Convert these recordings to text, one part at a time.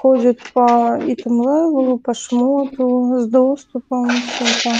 проходит по итем левелу, по шмоту, с доступом, все это.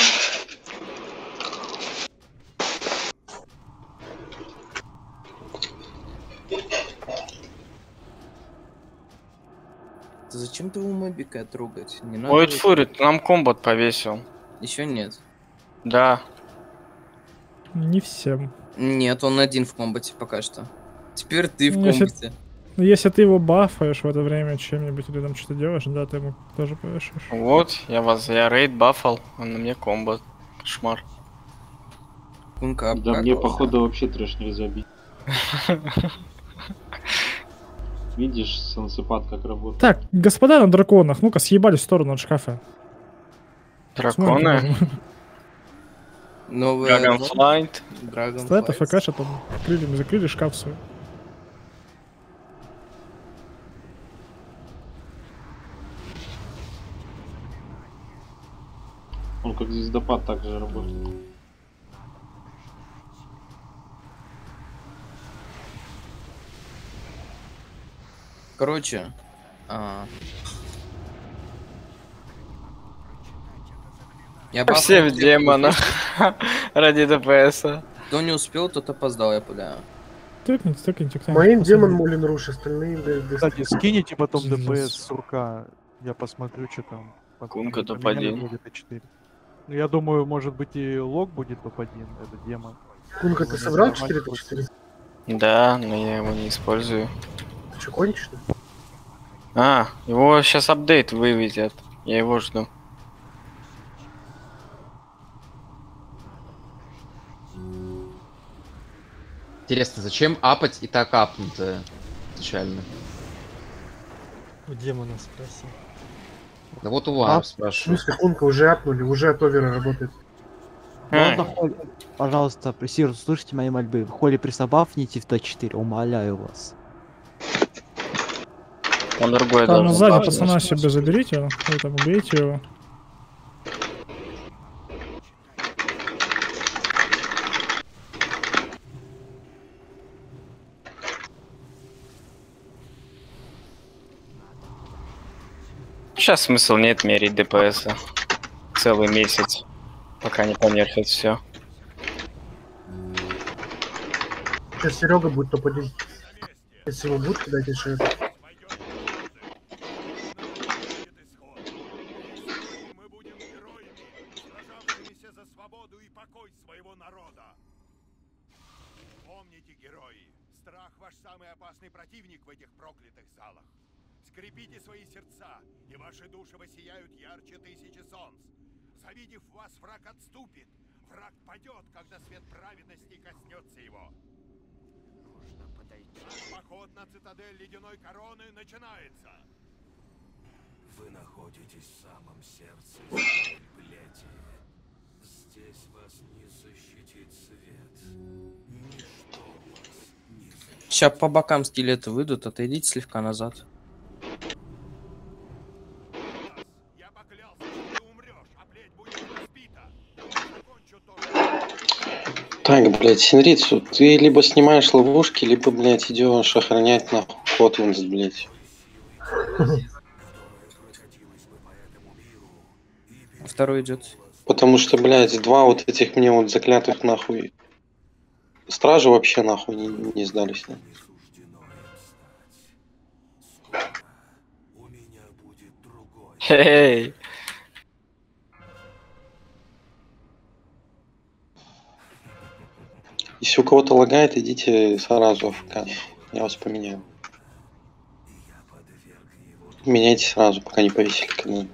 Зачем ты у мобика трогать? Не надо. Ой, Фури, ты нам комбат повесил. Еще нет. Да. Не всем. Нет, он один в комбате пока что. Теперь ты в Ну, если- комбате. Ну, если ты его бафаешь в это время чем-нибудь или там что-то делаешь, да, ты ему тоже повешаешь. Вот, я рейд бафал, а на мне комбат. Кошмар. Кунка, Да мне походу вообще трэш нельзя бить. Видишь, сансепад как работает. Так, господа на драконах, ну-ка съебались в сторону от шкафа. Драконы. Смотрим, Новая Dragonflight. стоят Dragonflight. АФК, там крыльями закрыли шкаф свой. Он как звездопад так же работает. Короче, я Все в бафнул демонах. Ради ДПС. Кто не успел, тот опоздал, я пуляю. Тыкните, кто-нибудь. Мейн демон Мулин Руш, остальные, блядь, Кстати, скинете потом Пиздец. ДПС сурка. Я посмотрю, что там. Кунка Поменяли топ-1. вроде Т4. Ну, я думаю, может быть и лог будет топ-1, это демон. Кунка, ты собрал 4 Да, но я его не использую. Ты что, кончишь? А, его сейчас апдейт выведет. Я его жду. Интересно, зачем апать и так апнутое изначально? У демона спроси. Да вот у вас В спрашиваю. смысле, Кунка уже апнули, уже от овера работает. Можно Холли, пожалуйста, пресир, слышите мои мольбы. Холли присобафните в Т4, умоляю вас. Он другой Там должен сзади бафнуть. пацана себе заберите, вы там убейте его. Сейчас смысл нет мерить ДПС. Целый месяц. Пока не понерфят все. Сейчас Серега будет топ-1. Если его будут кидать, еще это. Скрепите свои сердца, и ваши души воссияют ярче тысячи солнц. Завидев вас, враг отступит. Враг падет, когда свет праведности коснется его. Нужно подойти. Поход на цитадель ледяной короны начинается. Вы находитесь в самом сердце плети. Здесь вас не защитит свет. Ничто вас не защитит. Сейчас по бокам стилеты выйдут, отойдите слегка назад. Так, блядь, Синрицу, ты либо снимаешь ловушки, либо, блядь, идешь охранять нахуй Хотвинс, блядь. Второй идет. Потому что, блядь, два вот этих мне вот заклятых нахуй стражи вообще нахуй не сдались. Да? Эй! Если у кого-то лагает, идите сразу АФК. Я вас поменяю. Меняйте сразу, пока не повесили канал.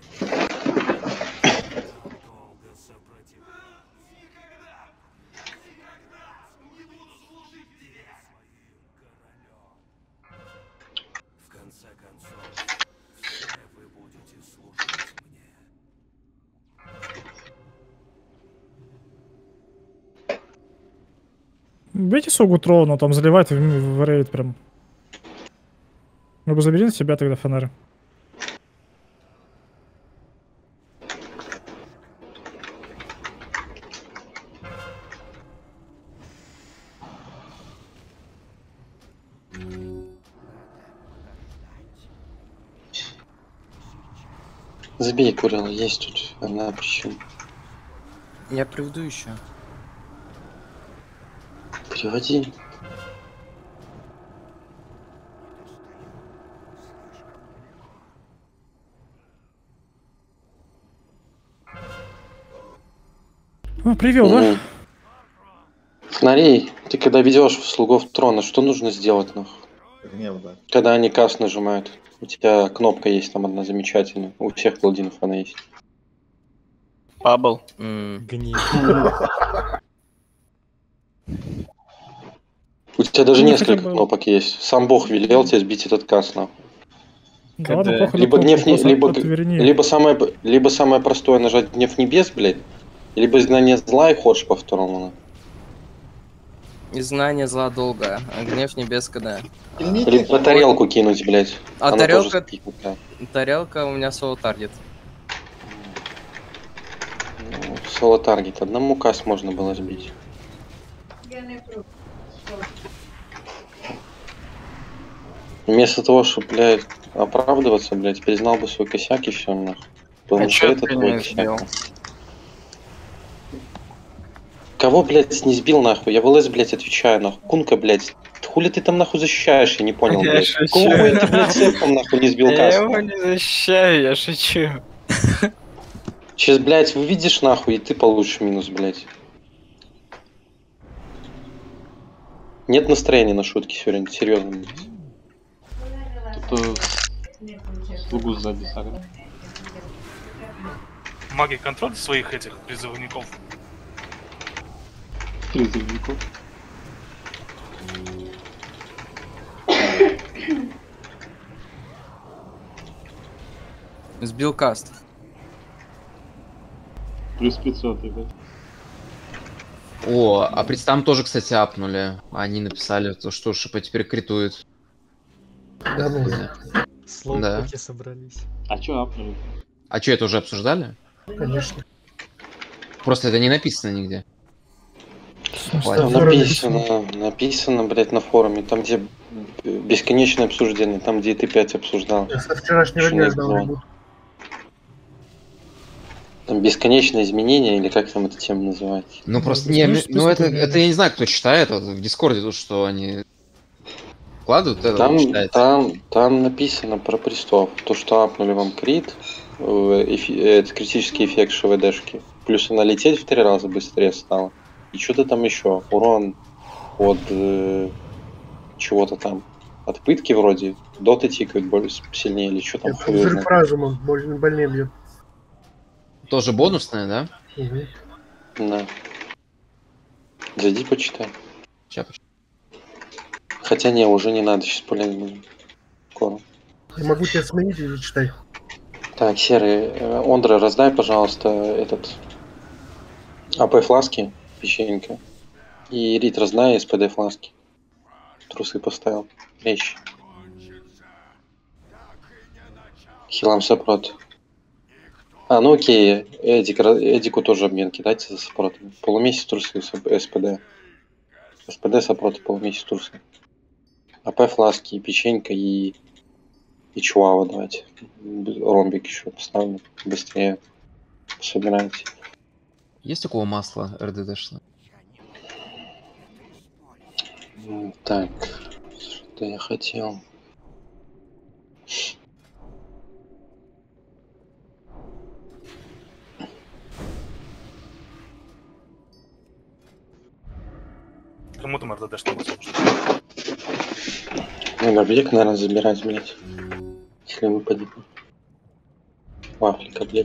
Бейте Согу Троуна, там заливает в рейд прям. Вы бы забери на себя тогда фонарь. Забей, Курила, есть тут одна причина. Я приведу еще. Переводи. Привел, да? Смотри, ты когда ведешь слугов трона, что нужно сделать, нахуй? Гнев, да. Когда они каст нажимают. У тебя кнопка есть там одна замечательная. У всех паладинов она есть. Бабл. Гнев. У тебя даже Ну, несколько хотя бы- кнопок есть. Сам бог велел тебе сбить этот каст, нахуй. Да ладно, похуй на Либо кнопку, гнев, просто либо отверни. либо самое простое нажать гнев небес, блядь. Либо знание зла и ходишь по второму, нахуй. И знание зла долгое, а гнев небес когда. Либо тарелку кинуть, блядь. А Она тарелка- тоже спит, да. Тарелка у меня соло таргет. Ну, соло таргет. Одному каст можно было сбить. Вместо того, чтобы, блядь, оправдываться, блядь, признал бы свой косяк и все, нахуй. Потому что чё это ты твой не косяк. сбил? нахуй. Кого, блядь, не сбил, нахуй? Я в ЛС, блядь, отвечаю, нахуй. Кунка, блядь. Хули ты там, нахуй, защищаешь? Я не понял, Я блядь. шучу. Кого хуя ты, блядь, цепом, нахуй, не сбил Я каст? его не защищаю, я шучу. Сейчас, блядь, выведешь, нахуй, и ты получишь минус, блядь. Нет настроения на шутки сегодня, серьезно, блядь. Кто-то слугу сзади сагрит. Маги контроль своих этих призывников. Призывников. Сбил каст. Плюс 500, ребят. О, а там тоже, кстати, апнули. Они написали, то, что ШП теперь критует. Да, ну, Слоупоки собрались. А чё апнули? А что, это уже обсуждали? конечно. Просто это не написано нигде. Там написано, блядь, на форуме, там, где бесконечное обсуждение, там, где ты 5 обсуждал. Я со вчерашнего дня ждал ребут. Там бесконечное изменение, или как там эта тема называется? Ну просто, не, ну это я не знаю, кто читает, вот в Дискорде то, что они вкладывают, это читается. Там написано про престов, то, что апнули вам крит, это критический эффект ШВДшки, плюс она лететь в 3 раза быстрее стала. И что-то там еще, урон от чего-то там, от пытки вроде, доты тикают более сильнее, или что там Это хуй его взрыв знает. разума, больнее бьет. Тоже бонусная, да? Угу. Да. Зайди почитай. Сейчас. Хотя не, уже не надо, сейчас пулять будем. Скоро. Я могу тебя сменить или читай. Так, Серый, Ондра, раздай, пожалуйста, этот АП фласки, печенька. И Рит, раздай СПД фласки. Трусы поставил. Вещи. Хилам сопрот. А, ну окей, Эдику тоже обмен кидайте за сопрот. Полумесяц трусы СПД. СПД сопрот, полумесяц трусы. АП фласки, печенька и чуава давайте. Ромбик еще поставлю. Быстрее собирайте. Есть у кого масло РДДшное? Так, что я хотел. Кому там РДД что нужно? Надо объект, наверное, забирать, блядь. Если выпадет. Вафлика, блядь.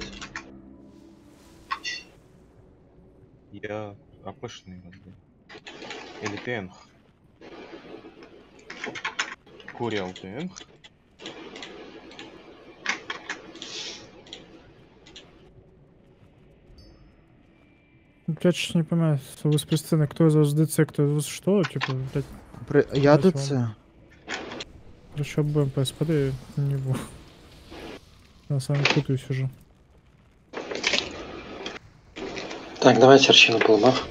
Я АПшный вроде. Или ТНХ. Куриал ТНХ. Я честно не понимаю, вы с присцены, кто из вас ДЦ, кто из вас что, типа, блядь. Я ДЦ. Короче, обоим по СПД я не буду. Я сам путаюсь уже. Так, давайте арчину полбав.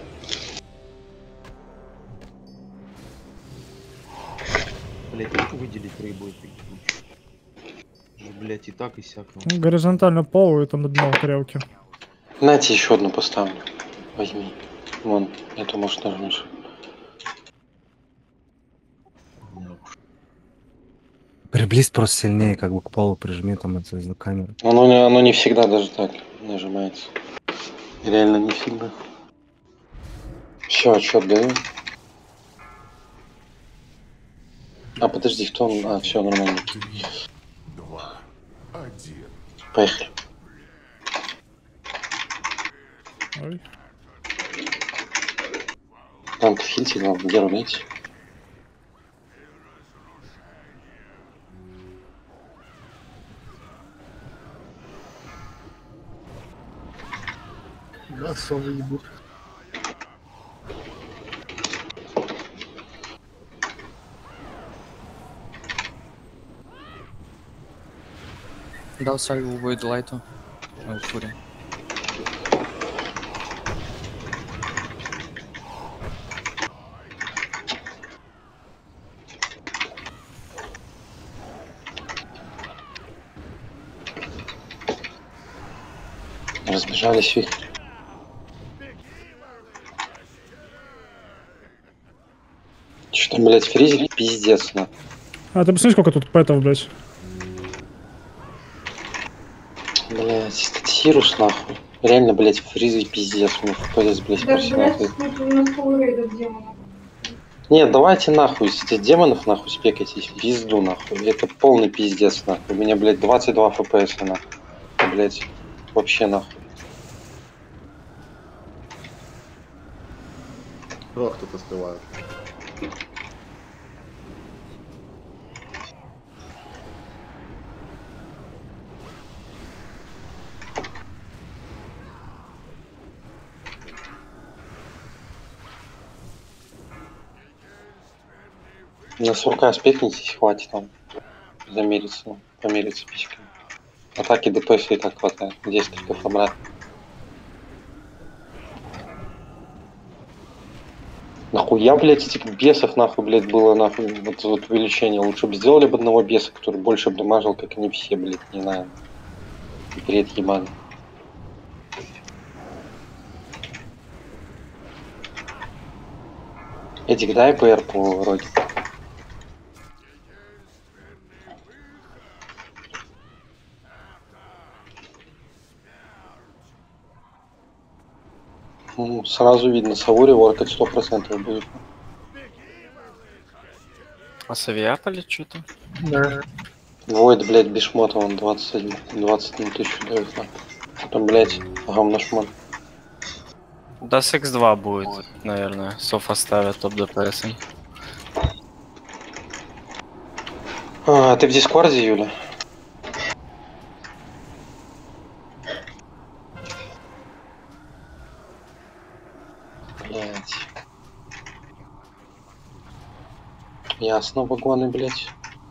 Блять, как выделить рыбу? блядь, и так, и сяк. Ну, горизонтально пол и там на дно тарелки. Нате еще одну поставлю. Возьми. Вон, эту можешь нажмешь. Приблизь просто сильнее, как бы к полу прижми там это за камеру. Оно не всегда даже так нажимается. Реально не всегда. Все, отчет даю. А, подожди, кто он? А, все, нормально. 2, 1. Поехали. Ой. Танк в хильте, главное, где рулить? Да, совы ебут. Дал сальву будет лайту. Ой, фури. Разбежались вихрь. Что, блядь, фризик пиздец, на. А, ты посмотри, сколько тут пэтов, блядь. Блядь, этот Сирус, нахуй. Реально, блядь, фризик пиздец, у меня FPS, блядь, почти. Нет, давайте нахуй, с этих демонов нахуй спекайтесь, пизду нахуй. Это полный пиздец, нахуй. У меня, блядь, 22 FPS, нахуй. Блядь, вообще нахуй. Рох тут остывает. На сурка спекнитесь, хватит там замериться, помериться письками. Атаки ДПС и так хватает. 10 кликов обратно. Нахуя, блядь, этих бесов, нахуй, блядь, было, нахуй, вот увеличение. Лучше бы сделали бы одного беса, который больше бы дамажил, как они все, блядь, не знаю. Бред ебаный. Эдик, дай ПР по вроде. Ну, сразу видно, Савури воркать 100% будет. А с Авиаполя что-то? Да. Войд, блядь, без шмота, он 20 на 1000 дает. Потом, блядь, говно шмот. Да, с X2 будет, наверное. Соф оставят топ ДПС. А, ты в Дискорде, Юля? Блядь. Ясно, вагоны, блядь.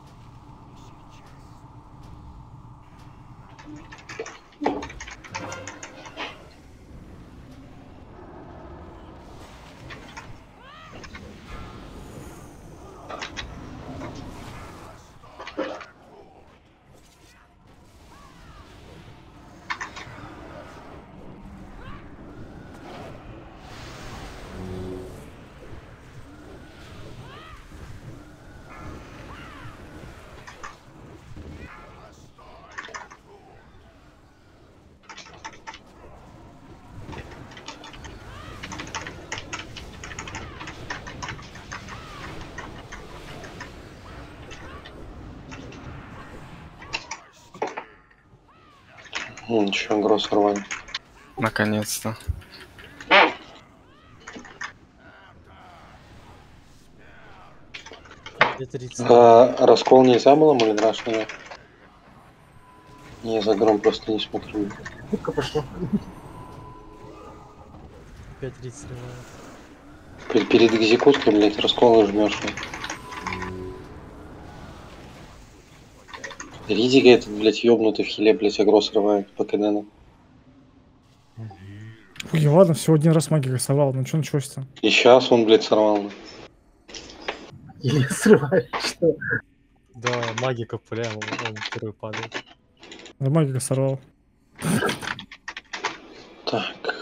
Ничего, гроз сорвали. Наконец-то. Раскол нельзя было, Малидраш, нет? Не, за гром просто не смотрю. Утка пошла. Опять рит срывает. Перед экзекуткой, блядь, раскол нажмешь. Ридига этот, блядь, ёбнутый в хиле, блядь, агро срывает по КДНу. Ой, ладно, всего один раз магию рисовал, ну что началось-то? И сейчас он, блядь, сорвал. Или срывает, что? Да, магика прям, он первый падает. Магика сорвал. Так.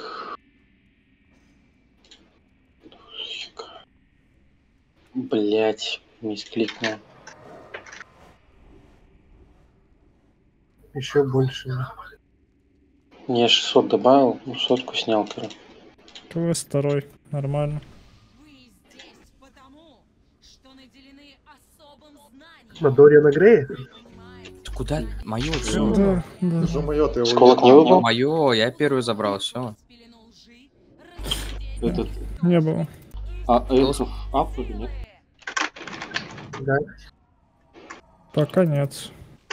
Блять, мискликнул. Еще больше. Я 600 добавил, ну сотку снял, короче. КВС второй. Нормально. На Дориана Грея? Ты куда? Мое все. Да, да. Что моё, ты его Сколок не выбрал? Мое, я первый забрал, все. Этот... Не было. А эльфов ап или нет? Да. Пока нет.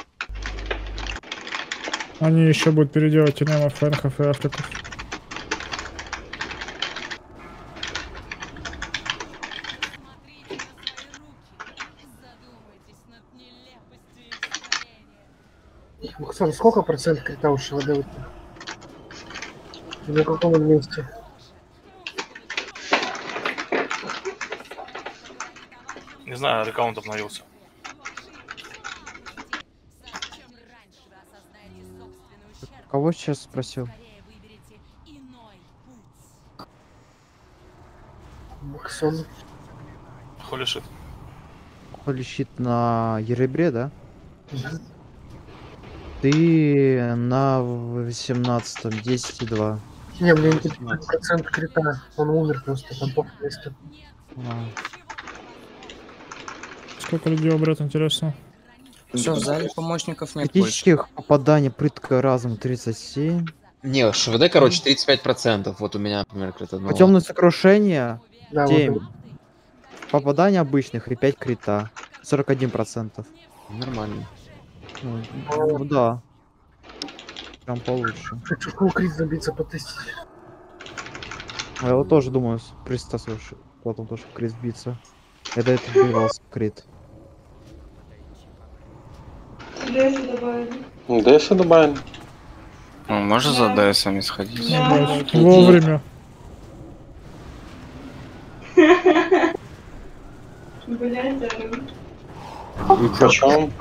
Они еще будут переделать инемов, фэнхов и африков. Максон, сколько процентов крита у ШВД? На каком он месте? Не знаю, аккаунт обновился. Кого сейчас спросил? Максон. Holy shit. Holy shit на Еребре, да? Ты на 18-м, 10,2. Не, мне интересует процент крита. Он умер просто, там плохо место. Сколько людей обрет, интересно? Все, в зале помощников нет больше. Критических попаданий прытка разум 37. Не, ШВД, короче, 35%. Вот у меня, например, крит одного. Темное сокрушение Да, 7. вот. Попаданий обычных и 5 крита. 41%. Нормально. Ну, да. Прям получше. Хочу фулл крит забиться, потестить. А я вот тоже думаю, пристасываешь. Потом тоже в крит биться. Это добивался крит. ДС добавили. Ну, можно за ДСами сходить? Вовремя. Почем?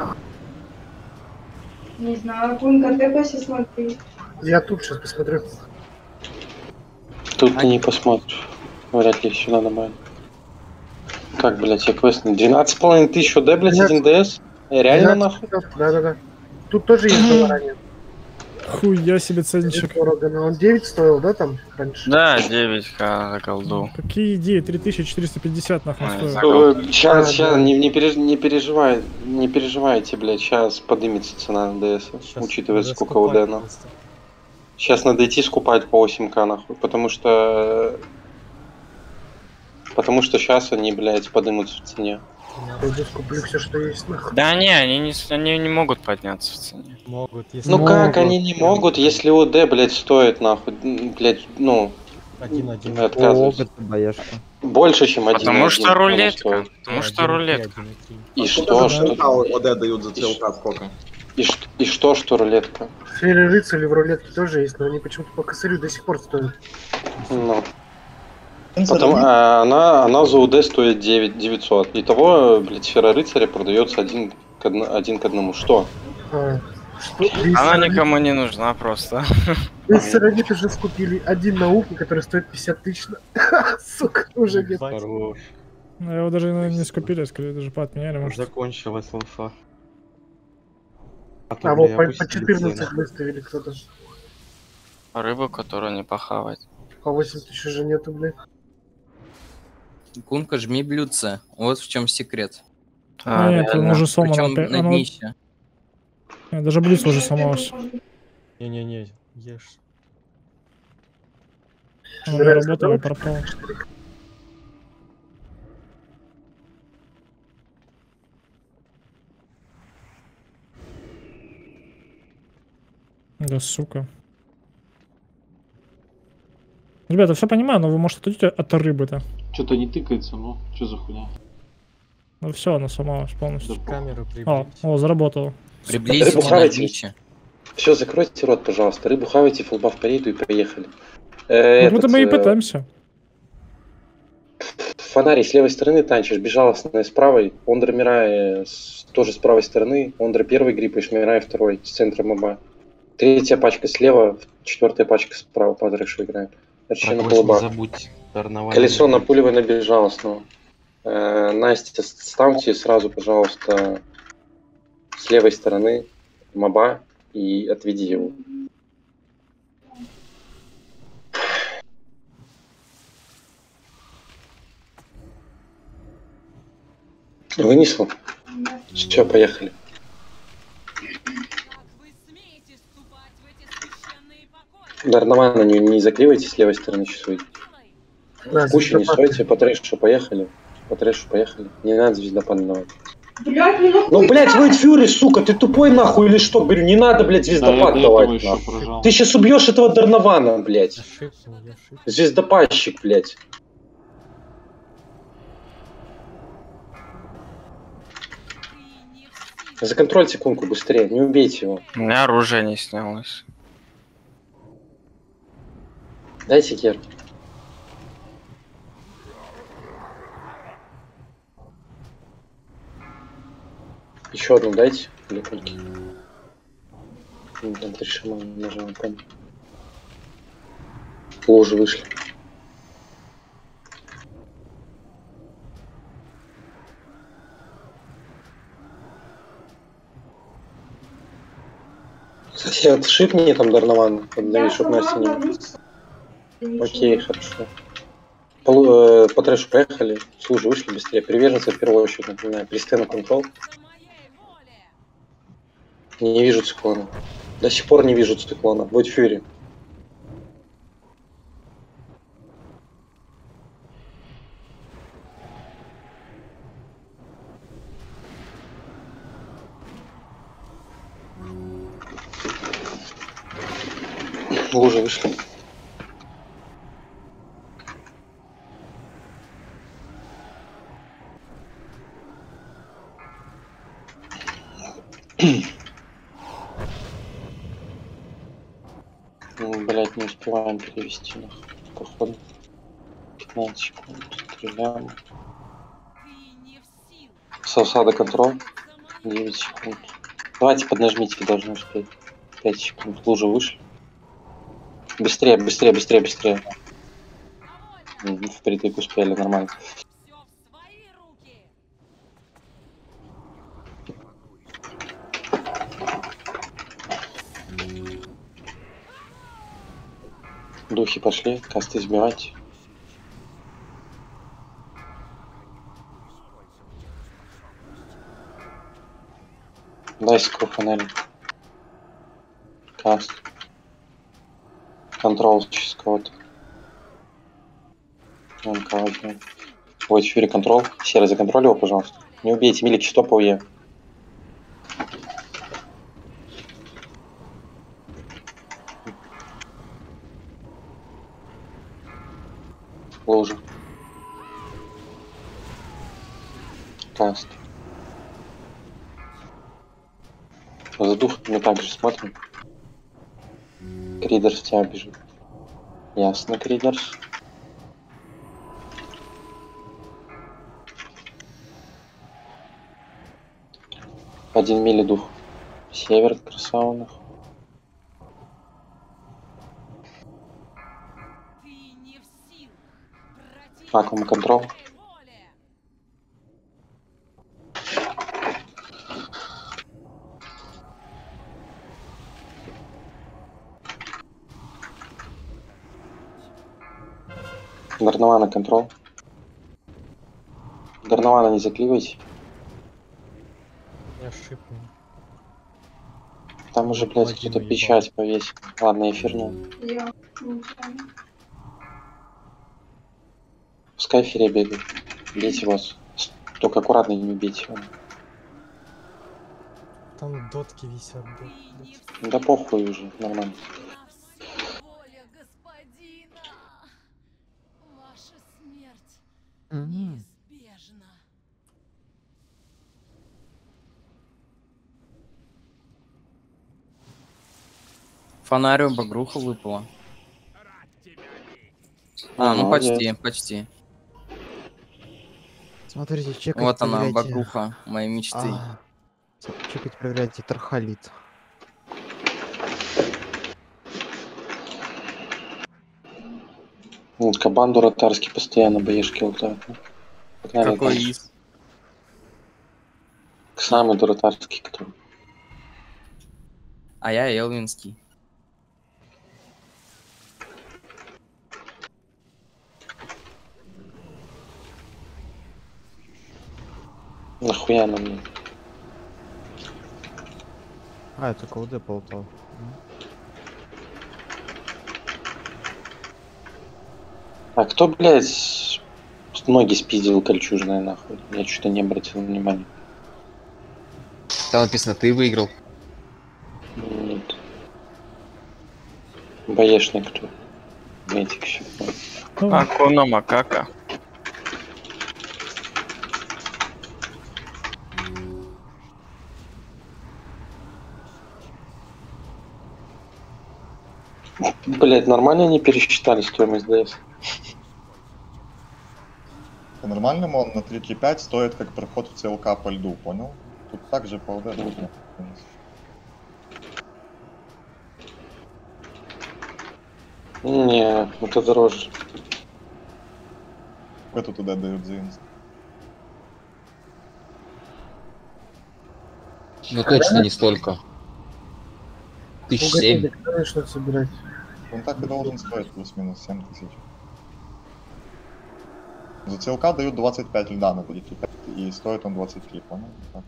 Не знаю, Кунка, ты пойди смотри. Я тут сейчас посмотрю. Тут ты не посмотришь. Вряд ли сюда добавили. Как, блять, я квест на 12,5 тысяч ОД, блять, 1 ДС? Реально нахуй? Да. Тут тоже есть заранее. Хуя себе ценничек. Дорого, но он 9 стоил, да, там раньше? Да, 9к за колду. Какие идеи? 3450 нахуй стоит. Сейчас, не переживайте, блядь, сейчас поднимется цена на ДС, учитывая сколько ОД нам. Сейчас надо идти скупать по 8к нахуй, потому что сейчас они, блядь, поднимутся в цене. Я куплю все, что есть, нахуй. Да не, они не могут подняться в цене. Могут, если... Ну как они не могут, если ОД, блядь, стоит нахуй, блядь, ну... 1-1. Отказываюсь. Больше, чем 1. Потому что рулетка. Потому что рулетка. И что? ОД дают за целка сколько? И что рулетка? Сферы рыцарей в рулетке тоже есть, но они почему-то по косарю до сих пор стоят. Ну. Потом, она за УД стоит 900. Итого, блядь, сфера рыцаря продается один к одному. Что? Она никому не нужна просто. Весь сыровит уже скупили один науки, который стоит 50 тысяч. Сука, уже нет. Хорош. Ну, его даже не скупили, скорее даже поотменяли, может. Закончилась лоса. А вот по 14 выставили кто-то. Рыбу, которую не похавать. По 8 тысяч уже нету, блядь. Кунка, жми блюдце. Вот в чем секрет. Нет, он уже сломан Причем опять. на днище. Нет, даже блюдце уже сломалось. Не-не-не, ешь. Он не работал и пропал. Да сука. Ребята, все понимаю, но вы, может, отойдете от рыбы-то? Что-то не тыкается, ну, что за хуйня? Ну все, она сломалась полностью. Камеру приблизь. О, заработало. Рыбу хавайте. Все, закройте рот, пожалуйста. Рыбу хавайте, фулбаф по рейду и поехали. Вот мы и пытаемся. Фонарий с левой стороны танчишь, безжалостно с правой. Ондра Мирай тоже с правой стороны. Ондра первый гриппаешь, Мирай второй, с центра моба. Третья пачка слева, четвертая пачка справа по трэшу играет. Это еще на полубах. Колесо на пулевой набежало снова. Настя, ставьте сразу, пожалуйста, с левой стороны моба и отведи его. Вынесла? Все, поехали. Дарнован на нее не закривайте, с левой стороны часуйте. Кучу не стойте, по трэшу поехали. По трэшу поехали. Не надо звездопад давать. Ну, блядь, Войд Фьюри, сука, ты тупой нахуй или что? Говорю, не надо, блядь, звездопад давать, нахуй. Ты сейчас убьешь этого Дарнована, блядь. Звездопадщик, блядь. Законтрольте кунку быстрее, не убейте его. У меня оружие не снялось. Дайте гер. Еще одну дайте. Или кунки. Там 3 шамана нажимаем, помню. Лужи вышли. Сосед, шипни там Дарнован, отдай, чтоб Настя не... Окей, хорошо. По трэшу поехали, служи вышли быстрее. Приверженцы в первую очередь, напоминаю. Пристена контрол. Не вижу циклона. До сих пор не вижу циклона. Войд Фьюри. Лужи вышли. Ну, блять, не успеваем перевести нас. Походу. 15 секунд. Стреляем. Сосада контроль. 9 секунд. Давайте поднажмите, должны успеть. 5 секунд. Лужи вышли. Быстрее, быстрее, быстрее, быстрее. Впритык успели, нормально. Духи пошли, касты сбивать. Дай скру фанели. Каст. Контрол через кого-то. МК возьмем. Вот Фьюри контрол. Серый, законтроль его, пожалуйста. Не убейте, милики, стоп ОЕ. Лужа. Каст. За дух мы также смотрим. Кридерс тебя бежит. Ясно, Кридерс. Один мили дух. Север, красавных. Аккум контрол. Дарнована контрол. Дарнована не заклеивайте. Я шипну. Там уже, блядь, кто-то печать повесил. Ладно, эфирнул. Пускай эфире бегает. Бейте вас. Только аккуратно не убейте его. Там дотки висят. Да похуй уже, нормально. Фонарю багруха выпала. А, ну почти, почти. Смотрите, чекать. Вот она, багруха моей мечты. Чекать, проверяйте, тархалит. Ну, кабан дуратарский постоянно боешки лутает. Какой из? Самый дуратарский, который. А я Элвинский. Нахуя нам? А, это КВД полтал. А кто, блядь, ноги спиздил кольчужные, нахуй? Я что-то не обратил внимания. Там написано, ты выиграл. Нет. Боешный кто? Метик еще. Акуна Макака. Блять, нормально они пересчитали стоимость ДС? По-нормальному он на 3.5 стоит как проход в ЦЛК по льду, понял? Тут также по ЛД нужно. Не, это дороже. Сколько туда дают за инст? Ну точно не столько. 1007. Когда начнут собирать? Он так и должен стоить плюс-минус 7000. За ЦЛК дают 25 льда на 3.5 и стоит он 23, понял? Так.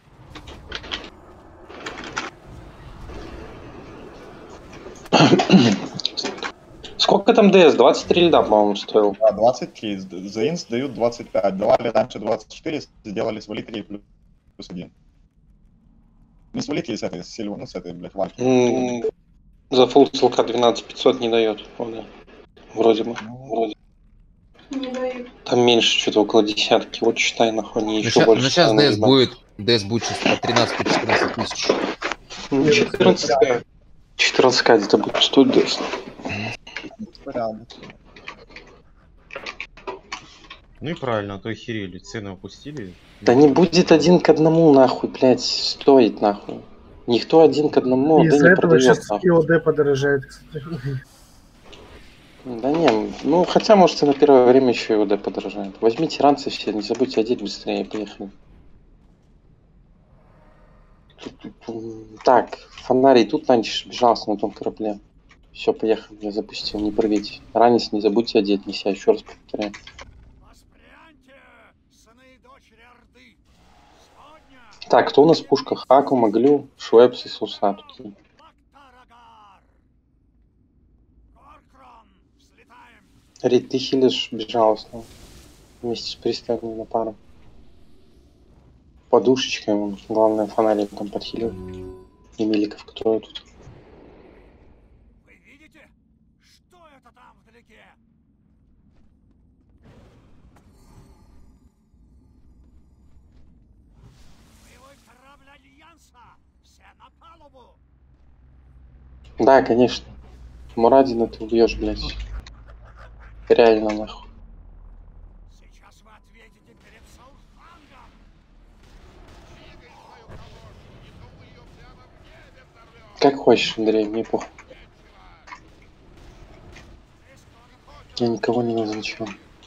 Сколько там ДС? 23 льда, по-моему, стоил. Да, 23. За инст дают 25. Давали раньше 24, сделали с Валитрии плюс 1. Не с Валитрии, с этой, с Сильвы, ну с этой, блядь, вальки. За фулл ЦЛК 12500 не дает. Вроде бы. Вроде. Не дают. Там меньше, что-то около десятки. Вот считай, нахуй, не еще Ну больше. сейчас ДС будет сейчас по 13-14 тысяч. 14к где-то будет стоить ДС. Ну и правильно, а то охерели, цены опустили. Да не будет 1 к 1, нахуй, блядь, стоит, нахуй. Никто 1 к 1, да Из-за не этого продает, сейчас нахуй. ИОД подорожает, кстати. Да не, ну хотя, может, и на первое время еще ИОД подорожает. Возьмите ранцы все, не забудьте одеть быстрее, поехали. Так, фонарий тут раньше безжалостно на том корабле. Все, поехали, я запустил, не прыгайте. Ранец не забудьте одеть, неся, еще раз повторяю. Так, кто у нас в пушках? Хаку, Маглю, Швепс и Суса. Тут. Рид, ты хилишь безжалостно. Вместе с приставленной на пару. Подушечкой, главное, фонарик там подхилил. И миликов, которые тут. Да, конечно. Мурадина ты убьешь, блядь. Реально, нахуй. Как хочешь, Андрей, мне похуй. Я никого не назначил.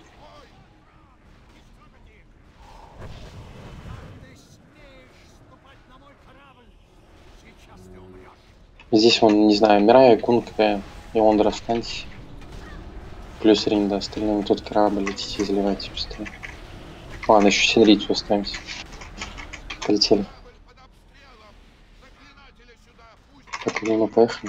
Здесь он, не знаю, Мирая, Кунка и Ондра останьтесь. Плюс Ринда, остальным тот корабль летите и заливайте быстрее. Ладно, еще Синрицу оставимся. Полетели. Так, ну поехали.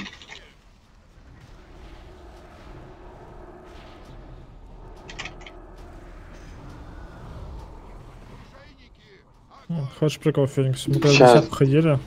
Хочешь прикол, Феникс? Мы когда Сейчас. 10 ходили.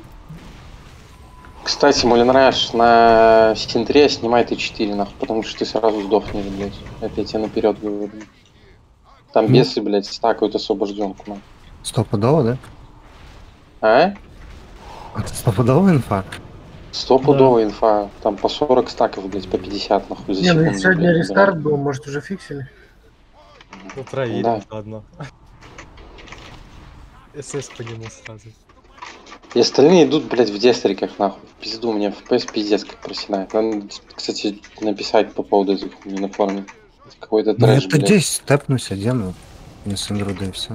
Кстати, Молинраш, на Синтре снимай Т4, нахуй, потому что ты сразу сдохнешь, блядь. Это я тебе наперед говорю. Там бесы, блядь, стакают освобожденку, нахуй. Стопудово, да? А? Это стопудовая инфа? Стопудовая инфа. Там по 40 стаков, блядь, по 50, нахуй, за Не, ну секунду. ведь сегодня блядь, рестарт да. был, может уже фиксили. Ну проверим Да. заодно. СС по нему сразу. И остальные идут, блядь, в дестриках, нахуй. В пизду, у меня FPS пиздец как проседает. Надо, кстати, написать по поводу этой хуйни на форуме. Какой-то Ну, трэш, это блядь. здесь степнусь, одену. Не сыгру, да и все.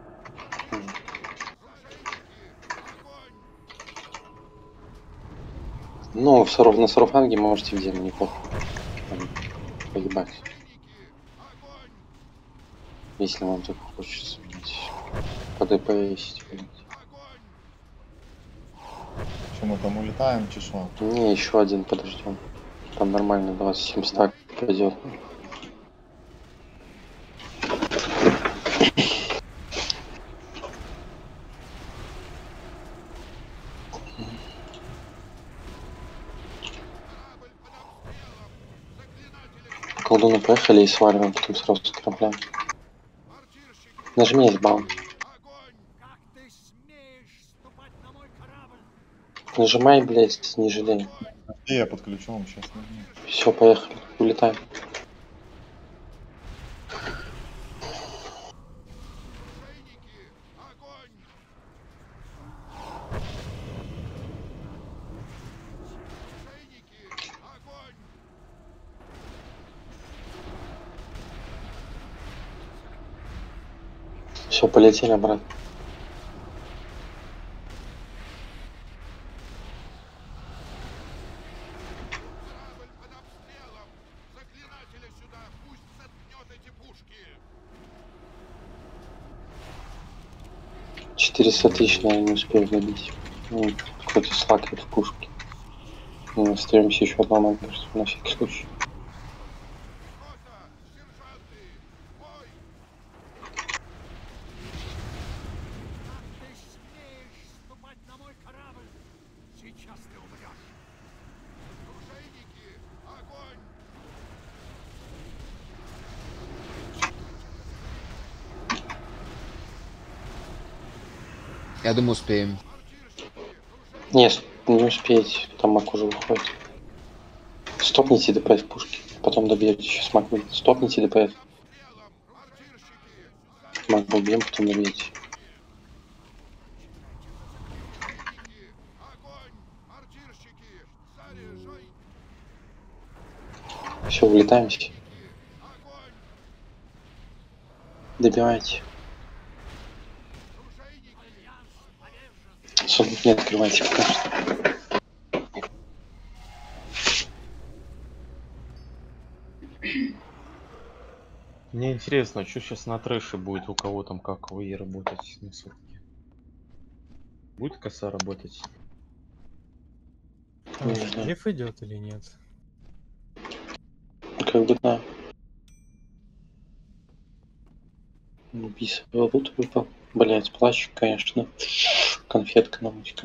Ну, на сарафанге можете в демо, неплохо. Поебать. Если вам так хочется, блядь. По ДП есть, блядь. Че, мы там улетаем, чешу? Не, еще один подождем. Там нормально 27 стак пойдет. Колдуны поехали и сваливаем, потом сразу с корабля. Нажми S-баун. Нажимай, блядь, не жалей. И я подключу вам сейчас. Все, поехали. Улетаем. Все, полетели обратно. — 400 тысяч, наверное, не успею добить. Ну, какой-то слакает в пушке. Мы остаемся еще одна мага, на всякий случай. Я думаю, успеем. Нет, не успеете, там маг уже выходит. Стопните ДПС в пушке, потом добьете, сейчас маг будет. Стопните ДПС. Маг убьем, потом добьете. Все, улетаемся. Добивайте. Сундук не открывайте пока что. Мне интересно, что сейчас на трэше будет, у кого там как вы работать на сутки? Будет коса работать? Лев идет или нет? Как бы да. Убийство тут выпал. Блять, плащ, конечно. Конфетка на мучка.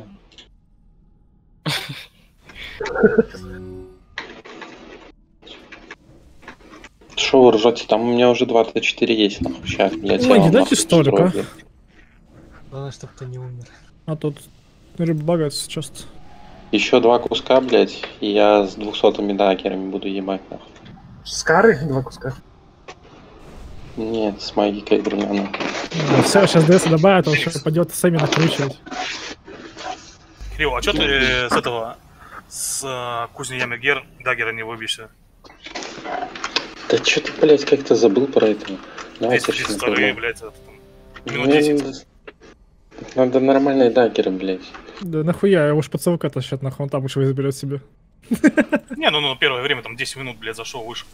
Что вы ржете? Там у меня уже 24 есть, нахуй. Сейчас, блядь, я Ой, не вам дайте нахуй столик, а? устрою. Главное, чтоб ты не умер. А тут рыбагается часто. Еще 2 куска, блядь, и я с 200 даггерами буду ебать, нахуй. Скары? 2 куска. Нет, с магикой двумя, нахуй. Все, сейчас ДС добавят, он сейчас пойдет сами накручивать. Криво, а чё ты с этого, с кузни Ямигер даггера не выбьешься? Да чё ты, блядь, как-то забыл про это. Давайте 232, блядь, это, минут Ну, 10. Надо нормальные даггеры, блядь. Да нахуя, его ж под ЦВК тащат, нахуй, он там лучше заберет себе. Не, ну первое время, там 10 минут, блядь, зашел, вышел.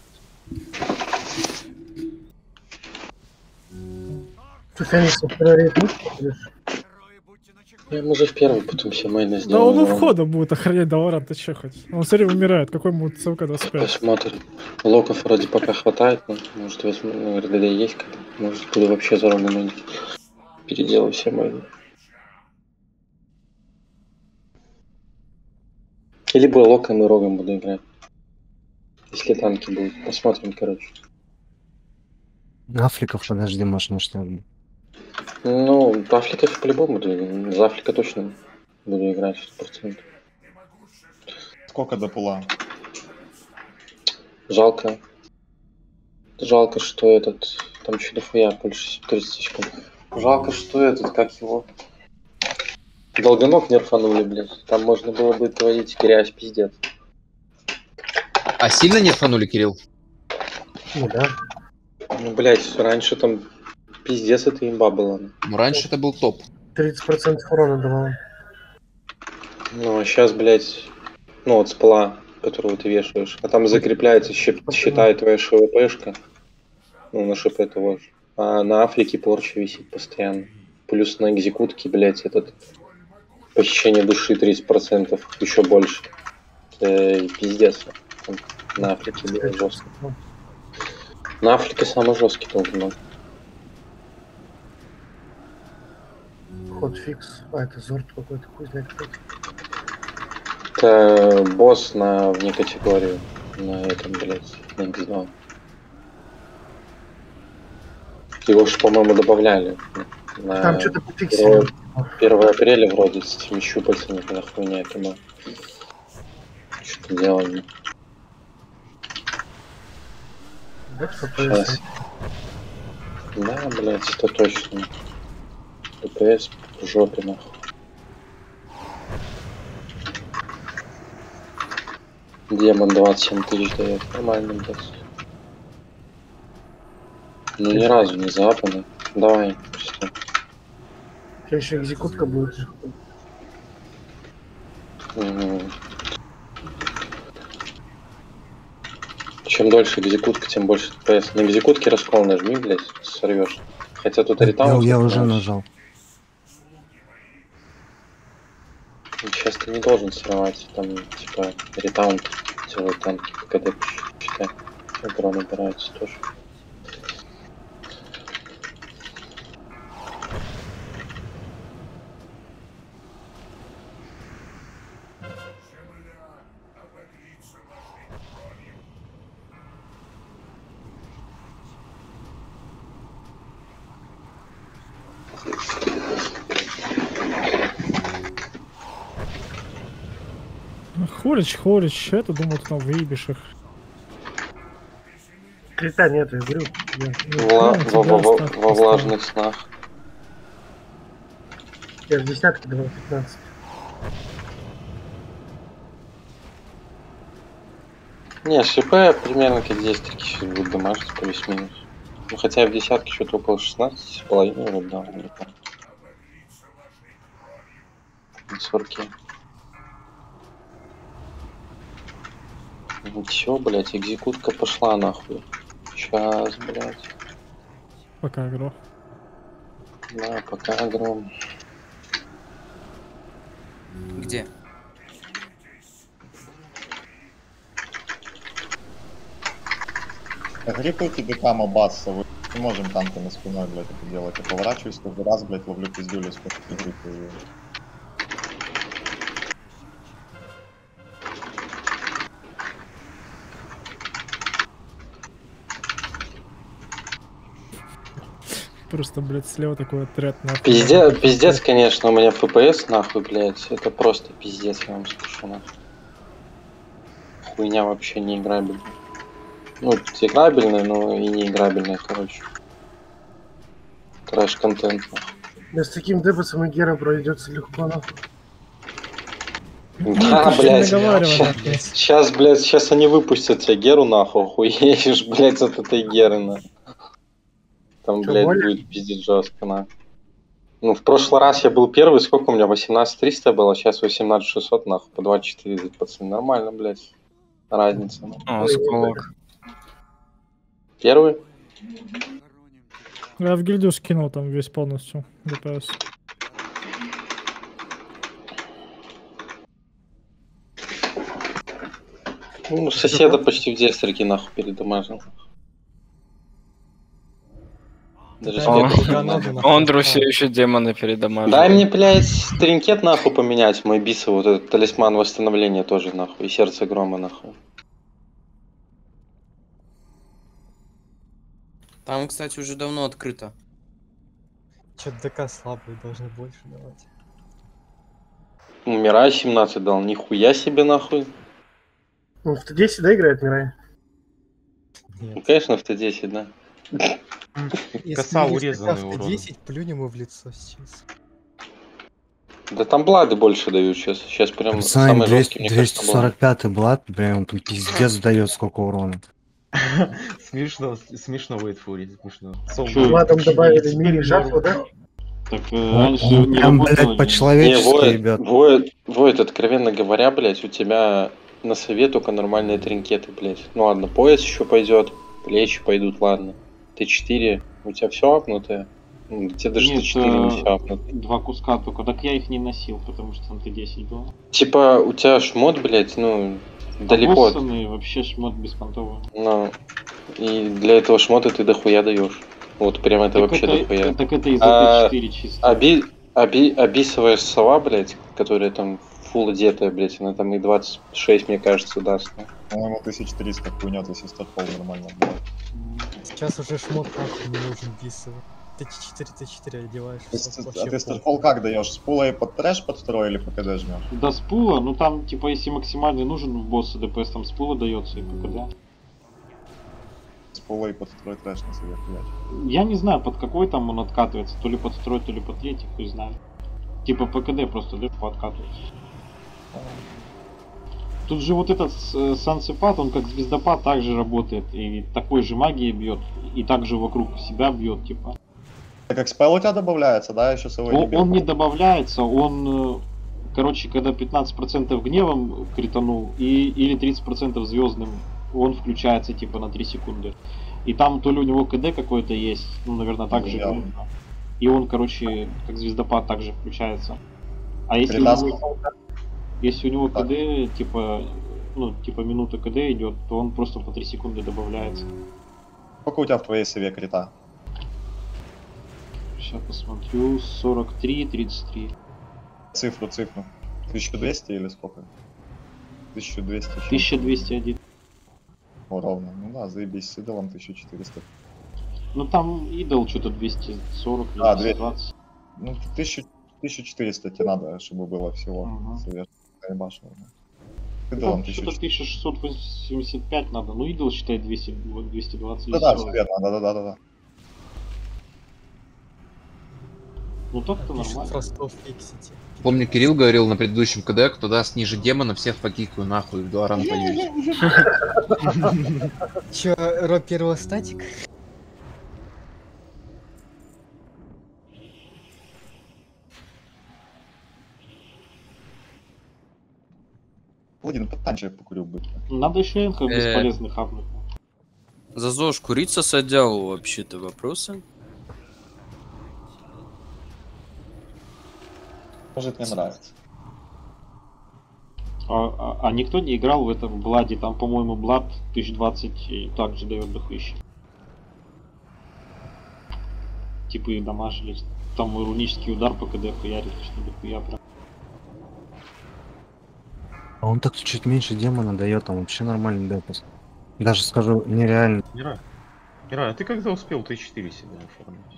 Ты, конечно, второй рейд будешь? Я ему уже в первый, потом все майны Да сделал. он у входа будет охранять Даларан, ты че хоть? Он все время умирает, какой ему ЦВК 25? Посмотрим. Локов вроде пока хватает, но может возьму, ну, РДД есть, может буду вообще за ровно майны. Переделаю все майны. Либо локом и рогом буду играть. Если танки будут. Посмотрим, короче. Афликов подожди, может, начнем. Ну, Афликов по-любому буду. За Афлика точно буду играть 100%. Сколько до пула? Жалко. Жалко, что этот... Там еще дохуя, больше 30 тысяч. Жалко, что этот, как его... Долгоног нерфанули, блядь. Там можно было бы творить грязь, пиздец. А сильно не рфанули, Кирилл? Ну да. Ну, блядь, раньше там пиздец это имба была. Ну, раньше это был топ. 30% урона давало. Ну, а сейчас, блядь, ну вот спала, которую ты вешаешь. А там закрепляется, считает твоя ШВПшка. Ну, на ШП того же. А на Африке порча висит постоянно. Плюс на экзекутке, блядь, этот похищение души 30%, еще больше. Пиздец. На Африке было жестко. На Африке самый жесткий должен быть. Ход фикс. А, это Зорт какой-то, хуй знает какой-то. Это босс на вне категорию. На этом, блядь, на X2. Его же, по-моему, добавляли. На Там что-то пофиксили. 1 апреля вроде с этими щупальцами, когда хуйня это было. Что-то делали. Сейчас. Да, блядь, это точно. ДПС в жопе, нахуй. Демон 27 тысяч дает. Нормально, блядь. Ну ни разу не западно. Давай, что? Сейчас еще экзекутка будет. Чем дольше экзекутка, тем больше ДПС. На экзекутке раскол нажми, блядь, сорвешь. Хотя тут ретаунт. Я уже нажал. Сейчас ты не должен сорвать, там, типа, ретаунт, целые танки, когда считай, урон набирается тоже. Хорич, это думал, ты там выебешь их. Крита нет, я говорю. Во влажных снах. Я в десятке давал 15. Не, ШП примерно как 10 таки сейчас будет дамажить плюс-минус. Ну хотя в десятке что-то около 16,5 вроде дал, не помню. 40. Ну все, блять, экзекутка пошла нахуй. Сейчас, блять. Пока агро. Да, пока агро. Где? Гриппайте ДК Басса, вы не можем танками спиной, блядь, это делать. Я поворачиваюсь каждый раз, блядь, ловлю пиздюлю с гриппой. Просто, блядь, слева такой отряд нахуй. Пиздец, конечно, у меня FPS нахуй, блядь. Это просто пиздец, я вам скажу, нахуй. Хуйня вообще не играбельная. Ну, играбельная, но и не играбельная, короче. Трэш-контент, нахуй. Да с таким депосом и Гера пройдется легко, нахуй. Да, блядь, сейчас они выпустят тебе Геру, нахуй, охуеешь, блядь, от этой Геры, нахуй. Там, блядь, будет пиздец жестко, на. Ну, в прошлый раз я был первый, сколько у меня, 18300 было, сейчас 18600, нахуй, по 24, пацаны, нормально, блядь, разница. О, сколок. Первый? Я в гильдию скинул там весь полностью ДПС. Ну, соседа почти в дестерке, нахуй, передамажил. Ондру все еще демона передамажил. Дай мне, блядь, тринкет нахуй поменять, мой бисов, вот этот талисман восстановления тоже нахуй, и сердце грома нахуй. Там, кстати, уже давно открыто. Чё-то ДК слабые, должны больше давать. Мирай 17 дал, нихуя себе нахуй. Ну, в Т10, да, играет Мирай? Ну, конечно, в Т10, да. Коса урезанный урон. 10 плюнем ему в лицо сейчас. Да там блады больше дают сейчас. Сейчас прям Самый самый жесткий, мне кажется, 245-й блад, прям он там пиздец дает сколько урона. Смешно, смешно, Вейтфури, смешно. Ладно, добавили мини-жатву, да? Так раньше не Там, работало. блядь, по-человечески, ребят. Воет, откровенно говоря, блядь, у тебя на сове только нормальные тринкеты, блядь. Ну ладно, пояс еще пойдет, плечи пойдут, ладно. Т4, у тебя все апнутое? Тебе даже Нет, Т4 не все апнуто. 2 куска только, так я их не носил, потому что там Т10 было. Типа, у тебя шмот, блядь, ну, далеко от... Обоссанный, вообще шмот беспонтовый. Ну, и для этого шмота ты дохуя даешь. Вот прям это Так вообще это- дохуя. так это из-за Т4 чисто. Абисовая сова, блядь, которая там фул одетая, блядь, она там и 26, мне кажется, даст. По-моему, 1300 хуйня, если статпол нормально будет. Сейчас уже шмот нахуй не нужен бисовый. Т4 одеваешь. А ты статпол как даешь? С пулой под трэш подстрой или по КД жмешь? Да, с пула, ну там, типа, если максимальный нужен в босса ДПС, там с пула дается и ПКД. С пулой подстрой трэш на совет, блядь. Я не знаю, под какой там он откатывается, то ли под второй, то ли под третий, хуй знает. Типа ПКД просто легко откатывается. Тут же вот этот сансепад, он как звездопад также работает, и такой же магией бьет, и также вокруг себя бьет, типа. Так как спел у тебя добавляется, да, еще свой Он не добавляется, он, короче, когда 15% гневом кританул, или 30% звездным, он включается типа на 3 секунды. И там то ли у него КД какой-то есть, ну, наверное, так же. И он, короче, как звездопад также включается. А если у него КД, типа, ну, типа минута КД идет, то он просто по 3 секунды добавляется. Сколько у тебя в твоей сове крита? Сейчас посмотрю, 43, 33. Цифру. 1200 или сколько? 1200. 1201. О, ровно. Ну да, заебись, с идолом 1400. Ну там идол что-то 240, А, 220. Ну, 1400 тебе надо, чтобы было всего. Заебашил. Идолом Там что-то 1685 надо, ну идол считай 220. Да, все верно, да. Ну так-то нормально. Помню, Кирилл говорил на предыдущем КД, кто даст ниже демона, всех покикаю нахуй, в 2 рана поедете. Чё, Ро первого статик? Один потанче покурил бы. Надо еще энхов бесполезных хапнуть. За ЗОЖ курица с отделу вообще-то вопросы? Может, мне нравится. А никто не играл в этом Бладе? Там, по-моему, Блад 1020 и также дает дохуище. Типа и дамажили. Там рунический удар по КД хуярит, что дохуя прям. А он так чуть меньше демона дает, там вообще нормальный депус. Даже скажу, нереально. Ира, а ты когда успел Т4 себя оформить?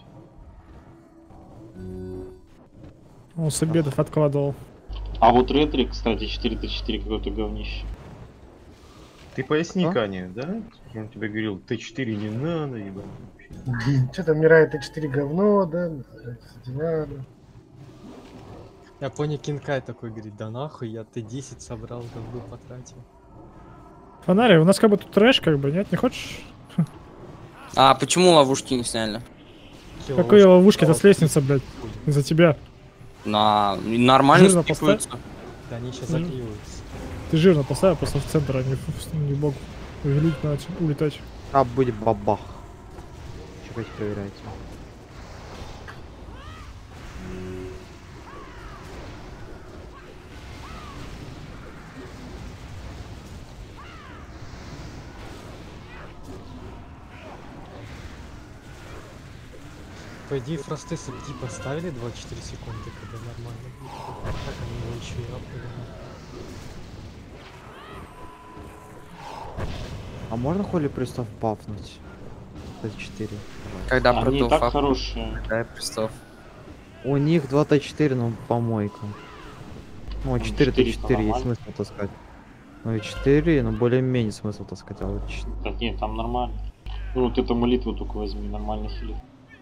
Он с обедов откладывал. А вот Ретрик, кстати, 4Т4 какое-то говнище. Ты поясни, Каня, да? Он тебе говорил, Т4 не надо, ебать. Что-то Мирай Т4 говно, да? Не надо. Я понял, Кинкай такой говорит, да нахуй, я Т10 собрал, говно потратил. Фонарь, у нас как бы тут трэш, как бы, нет, не хочешь? А почему ловушки не сняли? Какой ловушки? Это с лестницы, блядь. Из-за тебя. Нормально скипаются. Да они сейчас заклеиваются. Ты жирно поставил просто в центр, а не бог увеличить, надо улетать. А будет бабах. Чего вы проверяете? По идее, фросты типа ставили 24 секунды, когда нормально будет. Как они его еще и апнули. А можно холи пристав бафнуть? Т4. Когда Они против так хорошие. Какая пристав? У них 2 Т4, но помойка. Ну, 4 Т4 есть нормально. смысл таскать. Ну и 4, но более-менее смысл таскать, а вот 4. Да нет, там нормально. Ну вот эту молитву только возьми, нормально хилит.